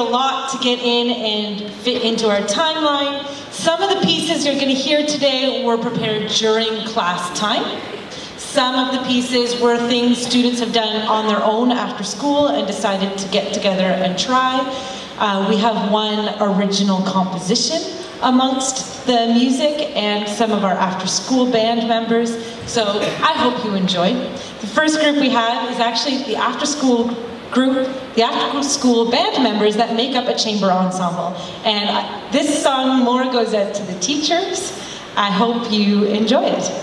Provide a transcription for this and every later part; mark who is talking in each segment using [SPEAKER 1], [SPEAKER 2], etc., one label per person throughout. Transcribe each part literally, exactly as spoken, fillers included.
[SPEAKER 1] lot to get in and fit into our timeline. Some of the pieces you're going to hear today were prepared during class time. Some of the pieces were things students have done on their own after school and decided to get together and try. Uh, we have one original composition amongst the music and some of our after-school band members, so I hope you enjoy. The first group we have is actually the after-school group, the after-school band members that make up a chamber ensemble. And uh, this song more goes out to the teachers. I hope you enjoy it.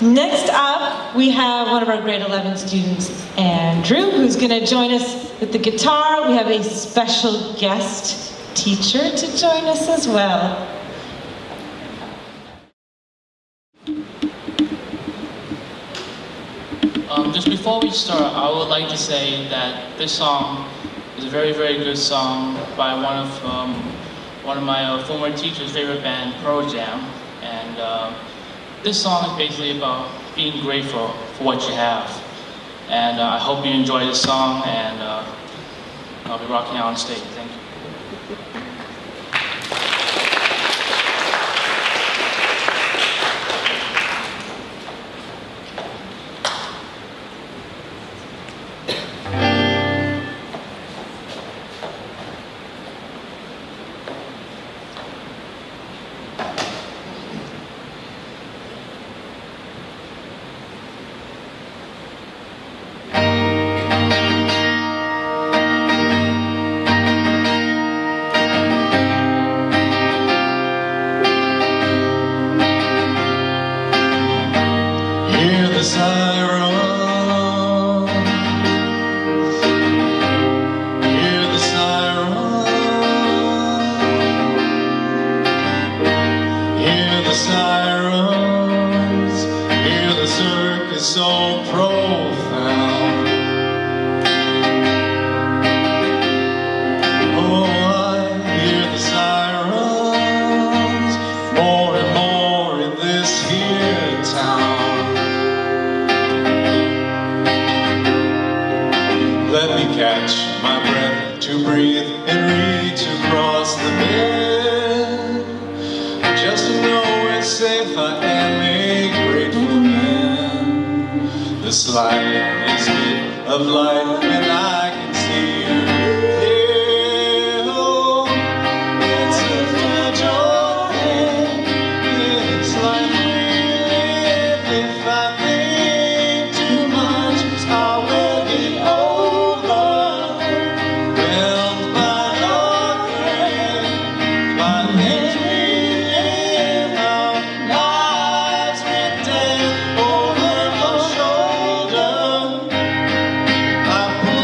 [SPEAKER 1] Next up, we have one of our grade eleven students, Andrew, who's going to join us with the guitar. We have a special guest teacher to join us as well.
[SPEAKER 2] Um, just before we start, I would like to say that this song is a very, very good song by one of um, one of my uh, former teachers' favorite band, Pearl Jam, and uh, this song is basically about being grateful for what you have. And uh, I hope you enjoy this song, and uh, I'll be rocking out on stage. Thank you.
[SPEAKER 3] This light is made of light, and I can see you clear. Oh, it's a fragile thing, this life we live. If I think too much, I will be overwhelmed by your grace. My lips we live, our lives with death over our shoulders. I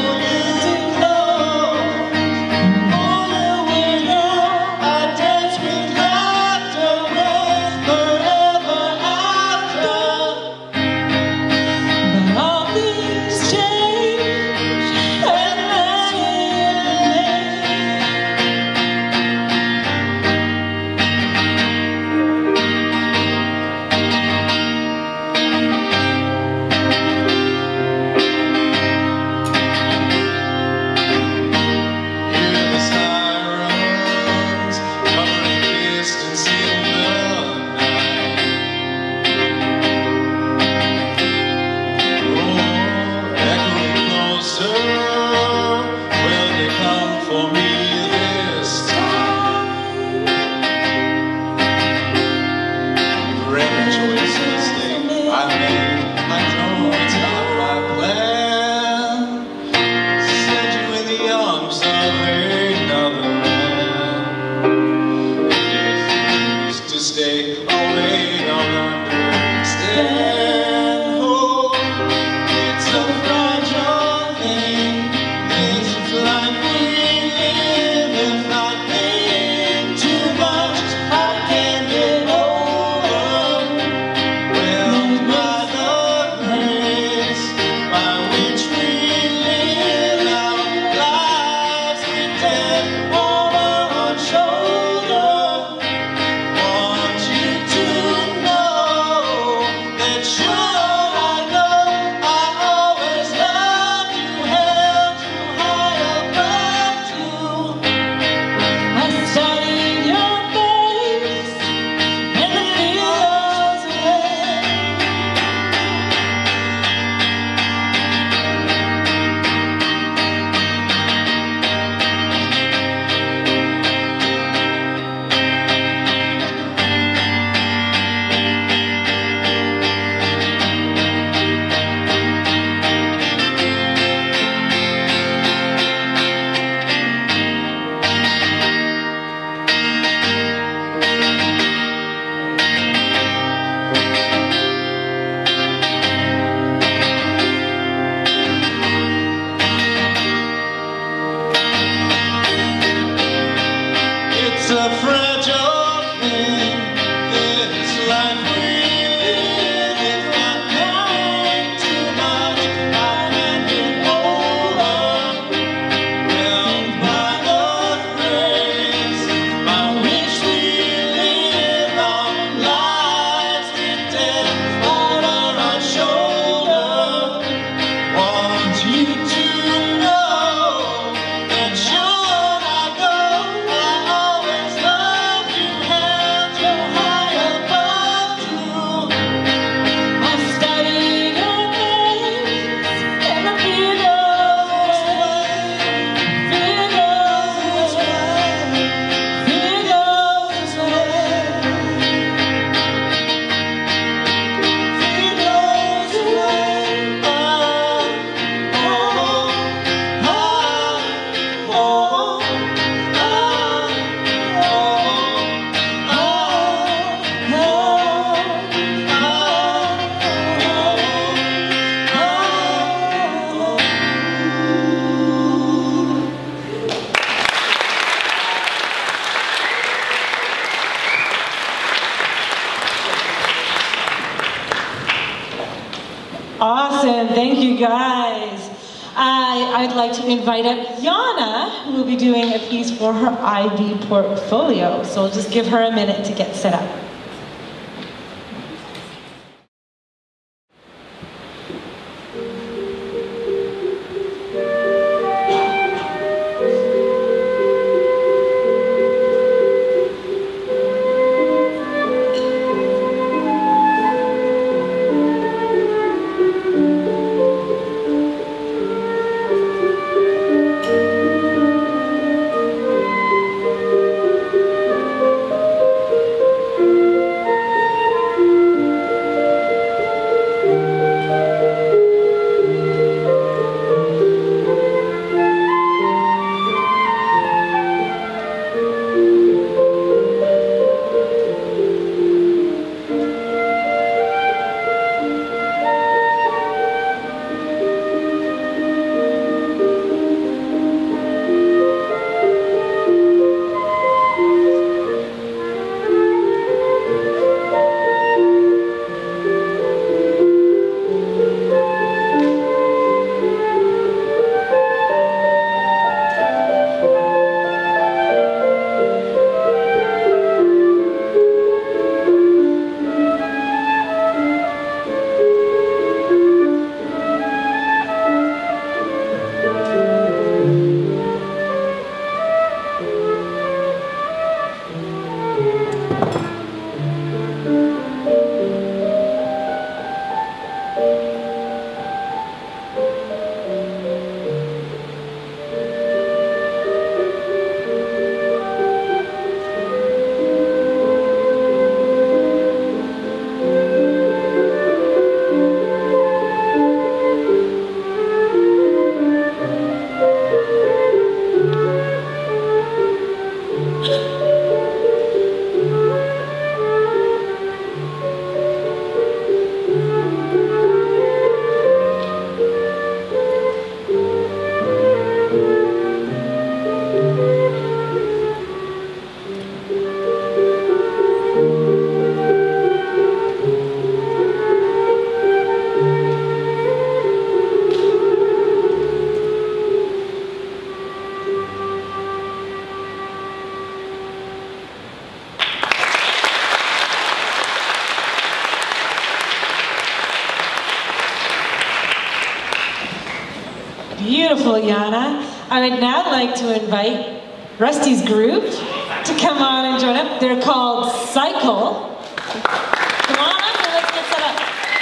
[SPEAKER 1] I, I'd like to invite up Yana, who will be doing a piece for her I B portfolio. So we'll just give her a minute to get set up. Beautiful, Yana. I would now like to invite Rusty's group to come on and join up. They're called Cycle. Come on up and let's get set up.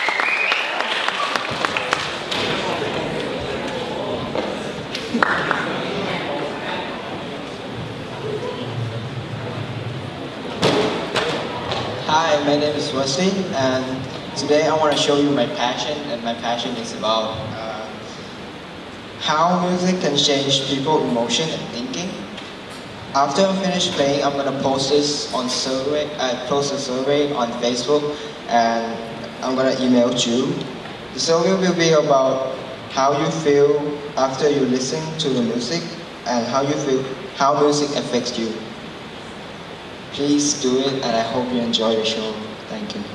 [SPEAKER 4] Hi, my name is Rusty, and today I want to show you my passion, and my passion is about uh, how music can change people's emotion and thinking. After I finish playing, I'm gonna post this on survey. I uh, post a survey on Facebook, and I'm gonna email you. The survey will be about how you feel after you listen to the music, and how you feel, how music affects you. Please do it, and I hope you enjoy the show. Thank you.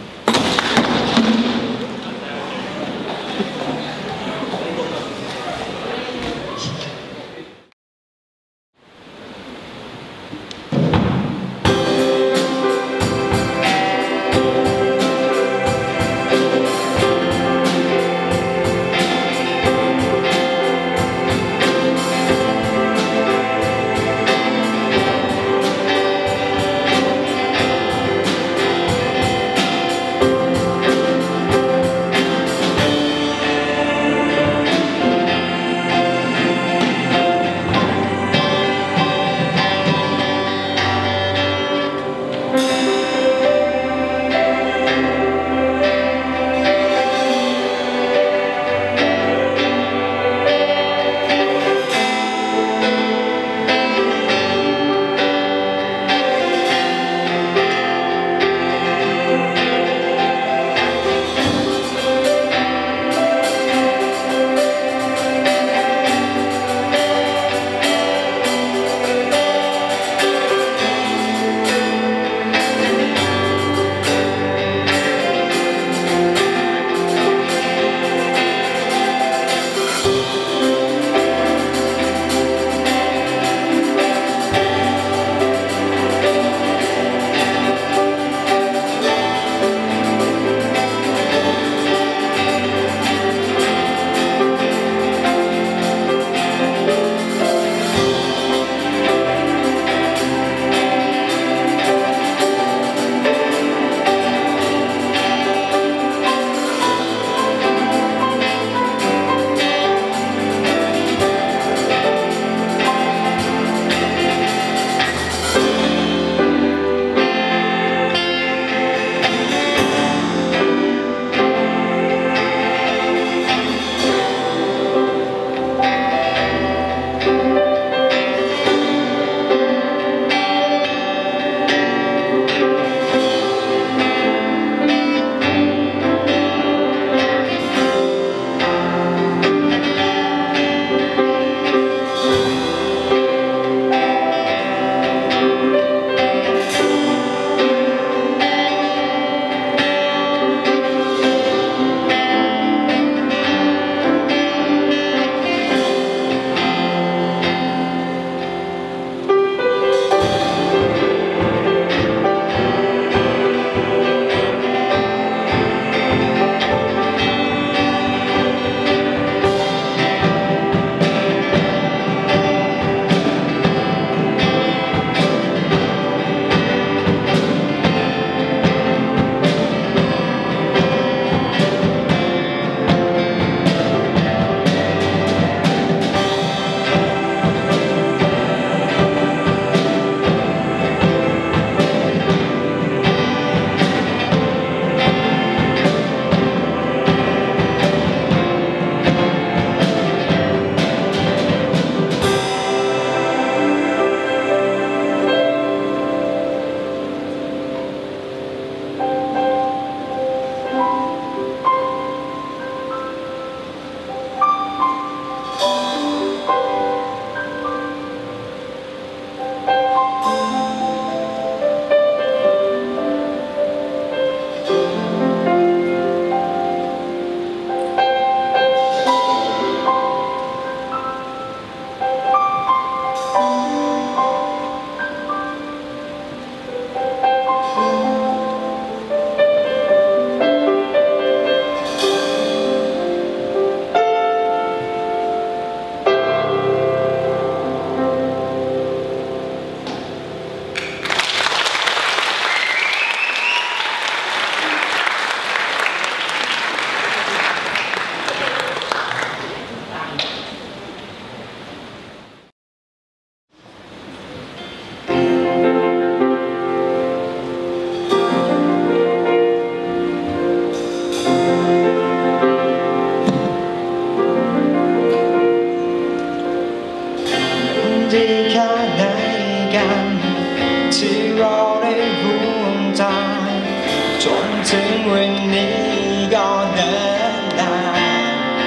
[SPEAKER 4] ดีแค่ไหนกันที่เราได้ร่วมทางจนถึงวันนี้ก็เนิ่นนาน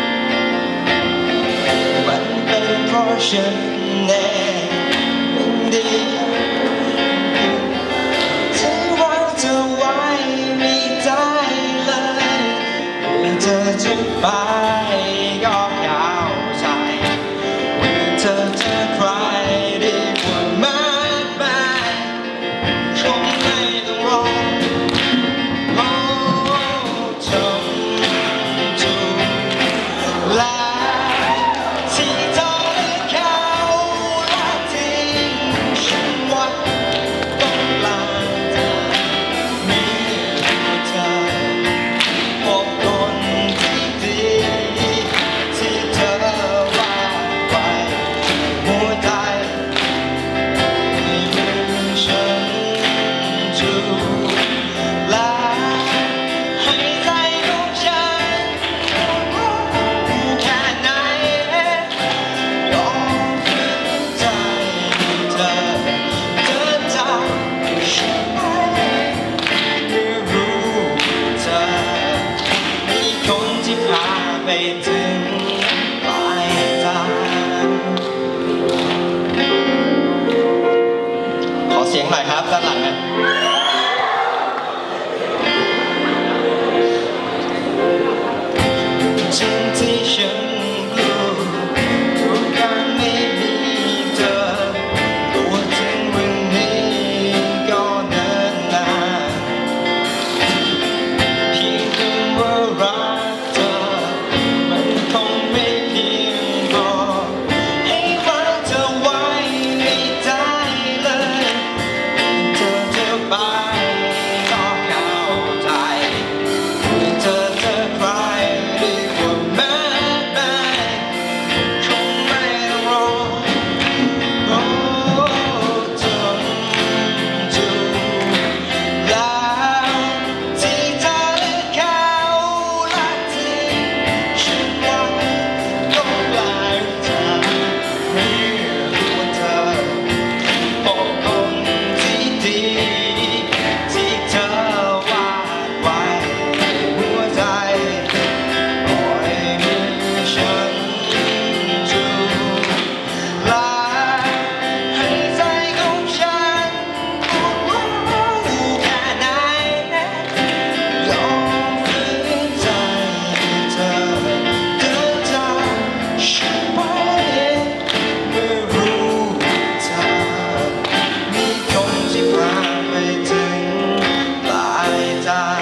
[SPEAKER 4] มันเป็นเพราะฉันเองมันดีที่เราจะไว้ไม่ได้เลยเธอจะไปก็เข้าใจเธอจะใครดีกว่ามากมายคงไม่ต้องรอรอจนจุดแล้วที่เธอเขาละทิ้งฉันไว้ตรงกลางทางมีเธอพบคนที่ดีที่เธอว่าไว้หัวใจในมือฉันจูและให้ใจของฉันรู้แค่ไหนยอมฝืนใจเธอเธอจำฉันไหมเมื่อรู้เธอมีคนที่พาไปถึงปลายทางขอเสียงหน่อยครับด้านหลังนะจริงที่ฉันรู้รู้กันไม่มีเธอตัวถึงวันนี้ก็เนิ่นนานเพียงคำว่ารักเธอมันคงไม่เพียงพอให้รักเธอไว้ไม่ได้เลยเธอจะไปก็เข้าใจเธอจะใครดีกว่าแม่แม่คงไม่ต้องรอรอจนจุดแล้วที่เธอเขาละทิ้งฉันไว้ตรงปลายทางเมื่อรู้เธอพบคนที่ดีที่เธอวาดไว้หัวใจปล่อยมือฉันจูและให้ใจของฉันรู้แค่ไหนยอมฝืนใจเธอเธอจำฉันไว้เมื่อรู้เธอมีคนที่พาไปถึงปลายทาง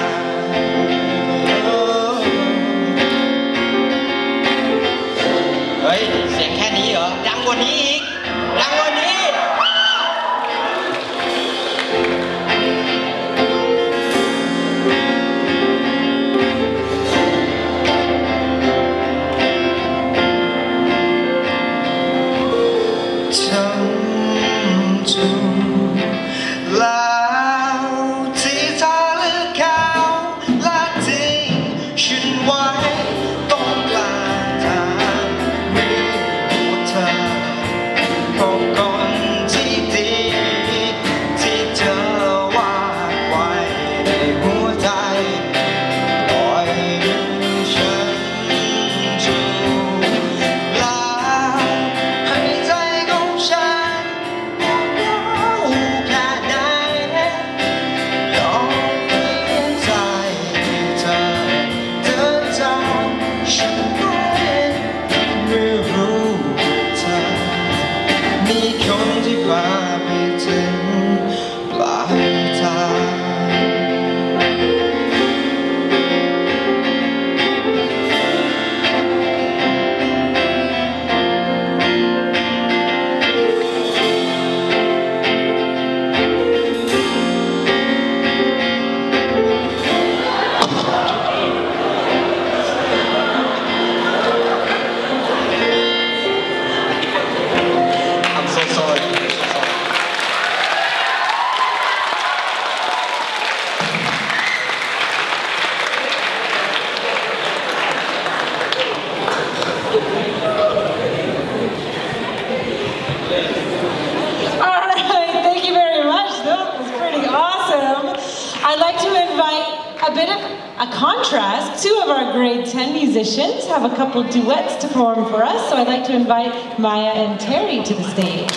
[SPEAKER 4] เฮ้ยเสียงแค่นี้เหรอดังกว่านี้อีกดังกว่านี้ฉันจูแล้วที่เธอเลือกเขาและทิ้งฉันไว้ตรงกลางทางเมื่อรู้เธอพบคน
[SPEAKER 1] bit of a contrast, two of our grade ten musicians have a couple duets to perform for us, so I'd like to invite Maya and Terry to the stage.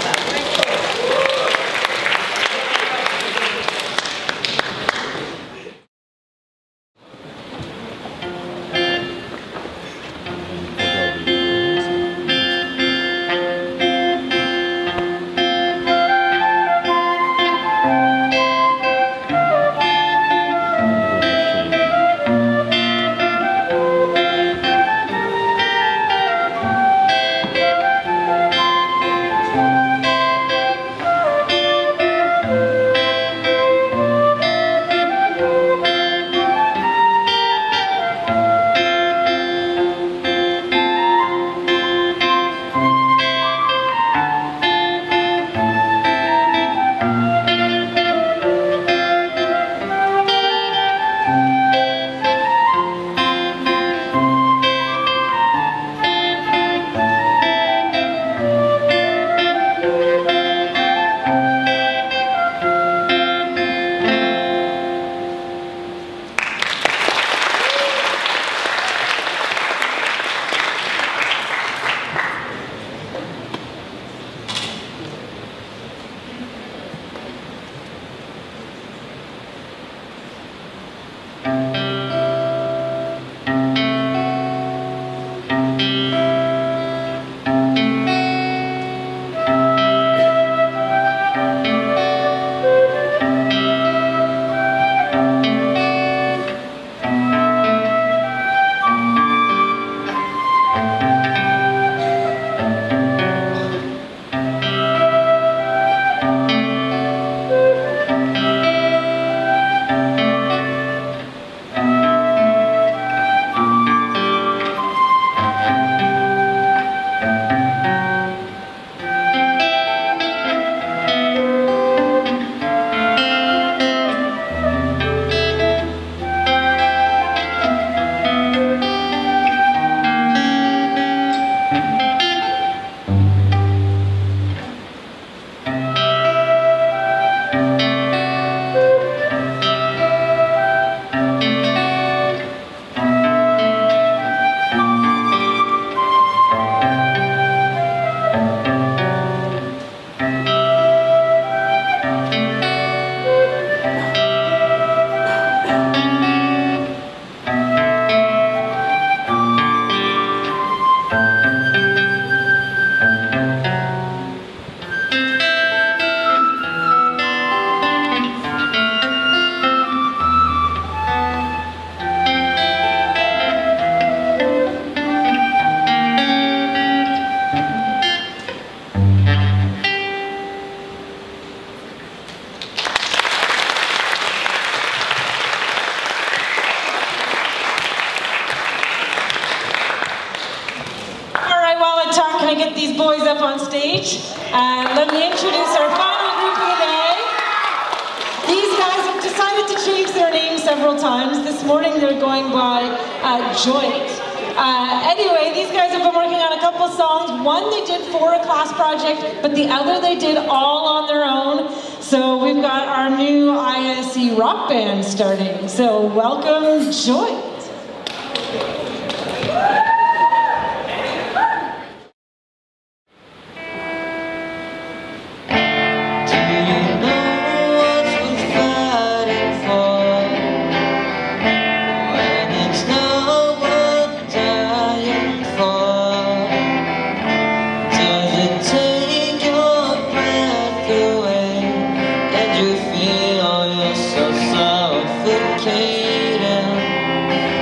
[SPEAKER 1] These boys up on stage. Uh, let me introduce our final group of the day. These guys have decided to change their name several times. This morning they're going by uh, Joint. Uh, anyway, these guys have been working on a couple songs. One they did for a class project, but the other they did all on their own. So we've got our new I S E rock band starting. So welcome, Joint.
[SPEAKER 5] Feel you're so suffocating.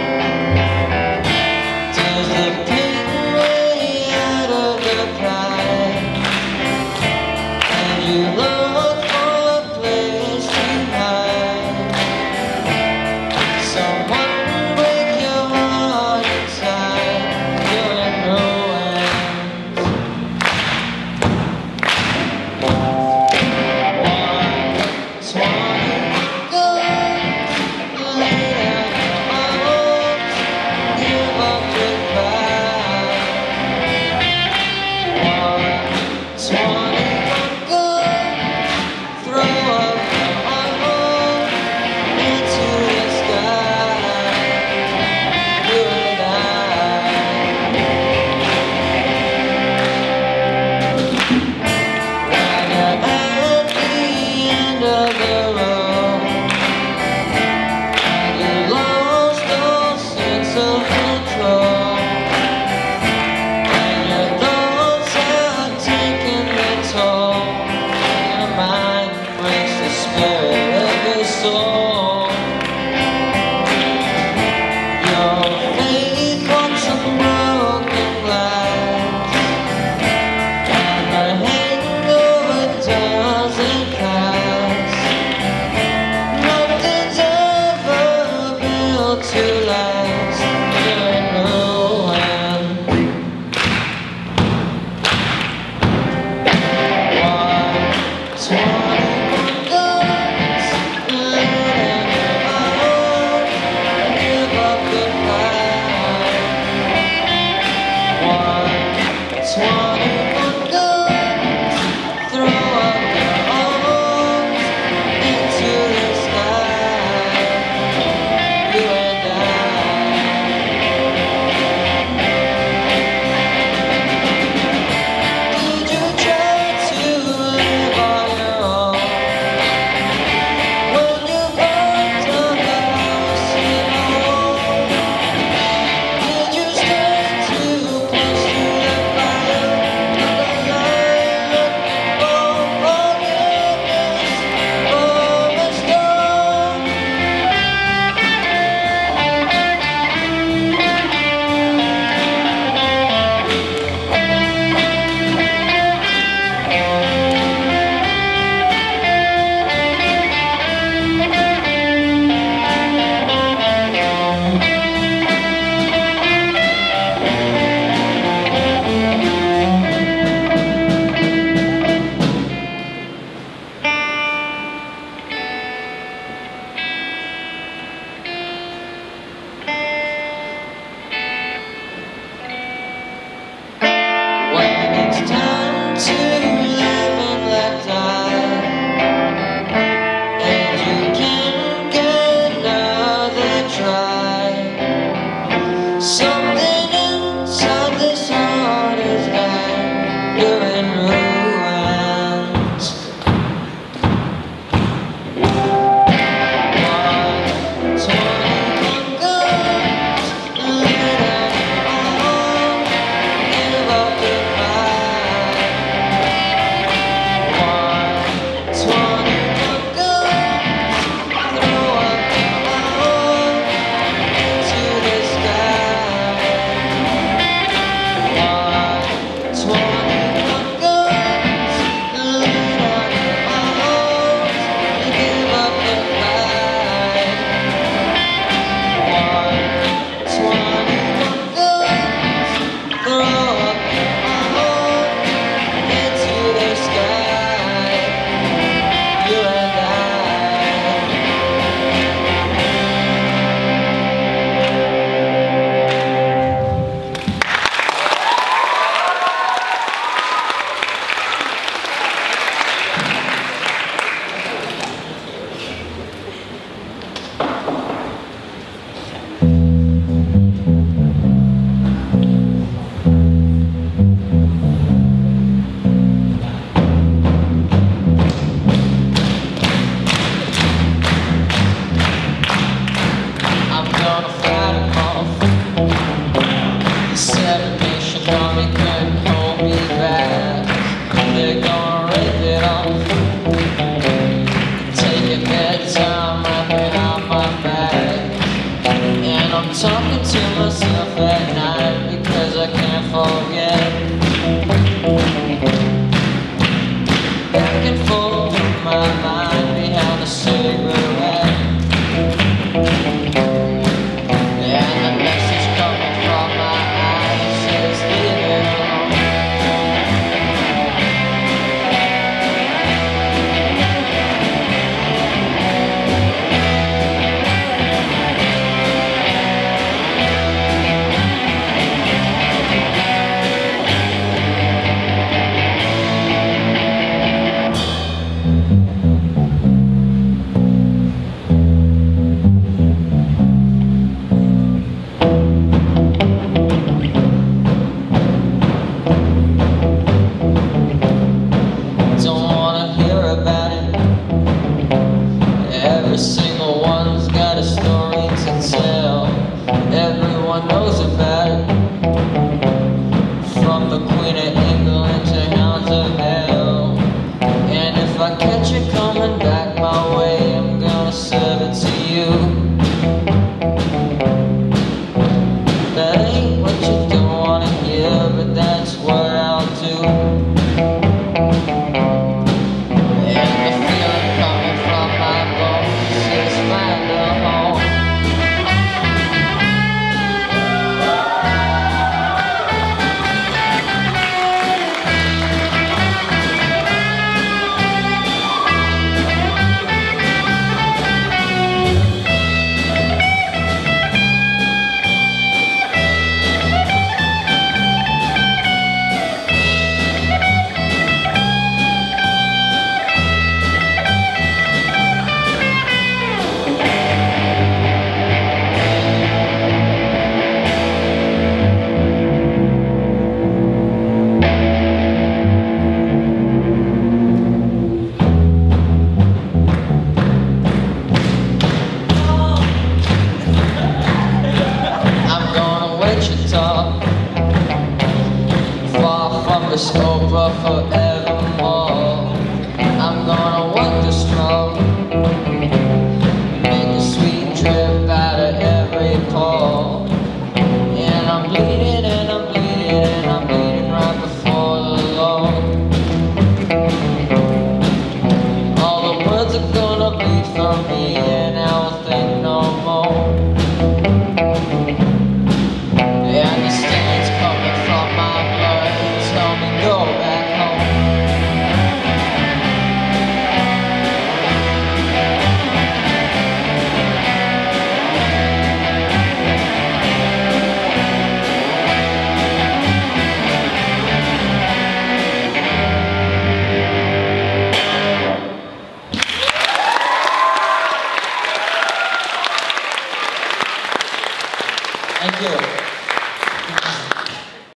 [SPEAKER 5] It's Oprah forevermore.